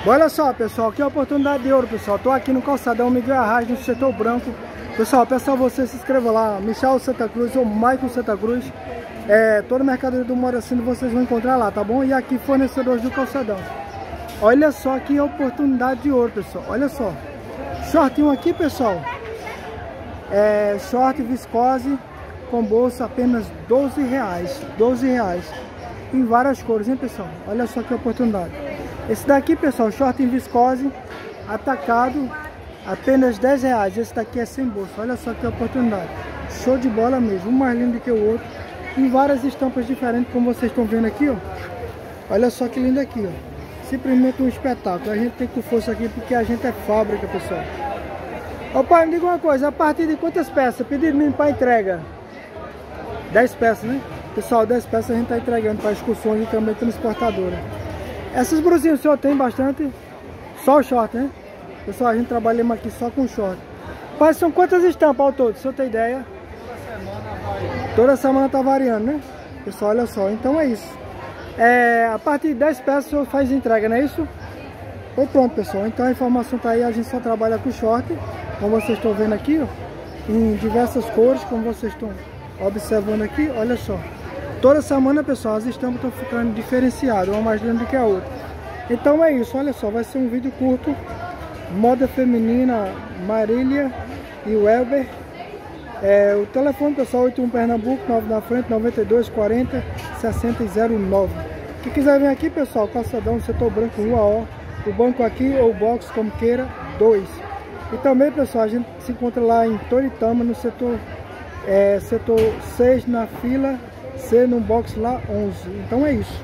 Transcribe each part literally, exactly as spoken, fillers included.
Olha só, pessoal, que oportunidade de ouro, pessoal. Tô aqui no calçadão Miguel Arraes, no setor branco. Pessoal, peço a você se inscreva lá, Michel Santa Cruz ou Michael Santa Cruz. É, toda a mercadoria do Moracino vocês vão encontrar lá, tá bom? E aqui fornecedores do calçadão. Olha só que oportunidade de ouro, pessoal. Olha só. Shortinho aqui, pessoal. É, short viscose com bolsa apenas doze reais. doze reais. Em várias cores, hein, pessoal? Olha só que oportunidade. Esse daqui, pessoal, short em viscose atacado, apenas dez reais. Esse daqui é sem bolsa. Olha só que oportunidade. Show de bola mesmo. Um mais lindo que o outro. Em várias estampas diferentes, como vocês estão vendo aqui, ó. Olha só que lindo aqui, ó. Simplesmente um espetáculo. A gente tem com força aqui porque a gente é fábrica, pessoal. Ô pai, me diga uma coisa. A partir de quantas peças? Pedido mínimo para entrega? dez peças, né? Pessoal, dez peças a gente está entregando para excursões e também transportadora. Essas brusinhas o senhor tem bastante? Só o short, né? Pessoal, a gente trabalha aqui só com short. Pai, são quantas estampas ao todo? Se o senhor tem ideia? Toda semana tá variando, né? Pessoal, olha só. Então é isso. É, a partir de dez peças o senhor faz entrega, não é isso? Foi pronto, pessoal. Então a informação tá aí. A gente só trabalha com short. Como vocês estão vendo aqui, ó. Em diversas cores, como vocês estão observando aqui. Olha só. Toda semana, pessoal, as estampas estão ficando diferenciadas, uma mais linda do que a outra. Então é isso, olha só, vai ser um vídeo curto. Moda feminina, Marília e Welber. É, o telefone, pessoal, oito um Pernambuco, nove na frente, noventa e dois, quarenta, sessenta, zero nove. Quem quiser vir aqui, pessoal, calçadão, setor branco, Rua O. O banco aqui ou box, como queira, dois. E também, pessoal, a gente se encontra lá em Toritama, no setor, é, setor seis, na fila C, no box lá onze. Então é isso.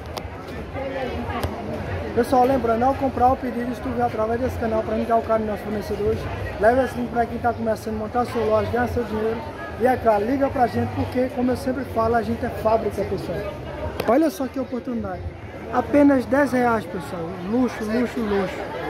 Pessoal, lembrando, ao comprar o pedido, se tu vier através desse canal para indicar o cara dos nossos fornecedores, leve assim para quem está começando a montar seu loja, ganhar seu dinheiro. E é claro, liga pra gente, porque, como eu sempre falo, a gente é fábrica, pessoal. Olha só que oportunidade. Apenas dez reais, pessoal. Luxo, luxo, luxo.